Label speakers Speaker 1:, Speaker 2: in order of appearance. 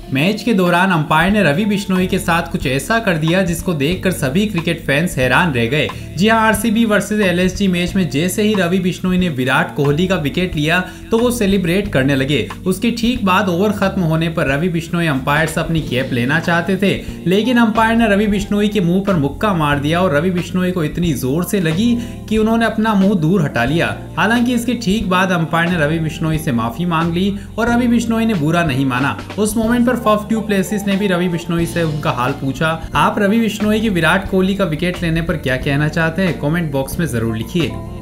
Speaker 1: Match के दौरान umpire ने रवि बिश्नोई के साथ कुछ ऐसा कर दिया जिसको देखकर सभी क्रिकेट फैंस हैरान रह गए। जी हां, आरसीबी वर्सेस एलएसजी मैच में जैसे ही रवि बिश्नोई ने विराट कोहली का विकेट लिया तो वो सेलिब्रेट करने लगे। उसके ठीक बाद ओवर खत्म होने पर रवि बिश्नोई अंपायर से अपनी कैप लेना चाहते थे, लेकिन अंपायर ने रवि बिश्नोई के मुंह पर मुक्का मार दिया और रवि बिश्नोई को इतनी जोर से लगी कि उन्होंने अपना मुंह दूर हटा लिया। हालांकि इसके ठीक बाद अंपायर ने रवि बिश्नोई से माफी मांग ली और रवि बिश्नोई ने बुरा नहीं माना। उस मोमेंट पर फफ डू प्लेसिस ने भी रवि बिश्नोई से उनका हाल पूछा। आप रवि बिश्नोई के विराट कोहली का विकेट लेने पर क्या कहना चाहते हैं? कमेंट बॉक्स में जरूर लिखिए।